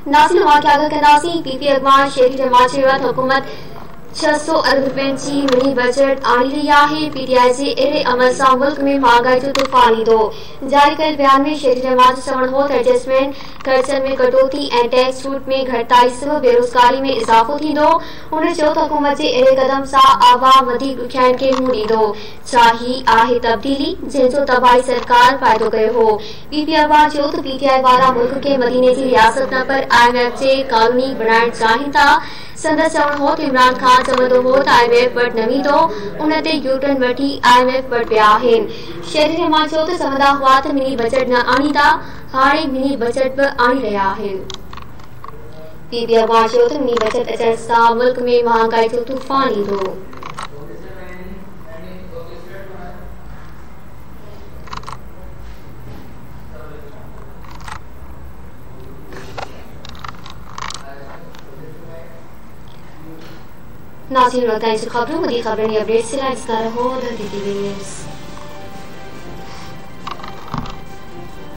नासिर वाक़िया का नासी पीपी अगवान शहरी जमात हुकूमत 600 अरब रुपयनि जी मिनी बजट आणी रही है। पीटीआई जे अहिड़े अमल सां मुल्क में महांगाई जो तूफ़ान ईंदो। जारी कयल बयान में शहरी जमात जो चवणु हो त एडजस्टमेंट ख़र्चनि में कटौती ऐं टैक्स छूट में घटिताई सबबि बेरोज़गारी में इज़ाफ़ो थींदो। हुन चयो त हुकूमत जे अहिड़े क़दम सां आवाम वधीक ॾुखियाईनि खे मुंहुं ॾींदो। छा ही आहे तब्दीली जंहिंजो तबाही सरकार फ़ाइदो कयो हो। पीपी अगवा चयो त पीटीआई वारा मुल्क खे मदीने जी रियासत न पर IMF जे कॉलोनी बणाइण चाहिनि था। संदसि चवणु हो त इमरान खान चवंदो हो त IMF वटि न वेंदो, उन ते यूटर्न वठी IMF वटि विया आहिनि। शहरी जमात चयो त चवंदा हुआ त मिनी बजट न आणींदा, हाणे मिनी बजट बि आणे रहिया आहिनि। पीपी अगवा चयो त मिनी बजट अचण सां मुल्क में महांगाई जो तूफ़ान ईंदो। नाज़रीन, वक्त खबरों अपडेट से लाइव रहो द टीवी न्यूज़।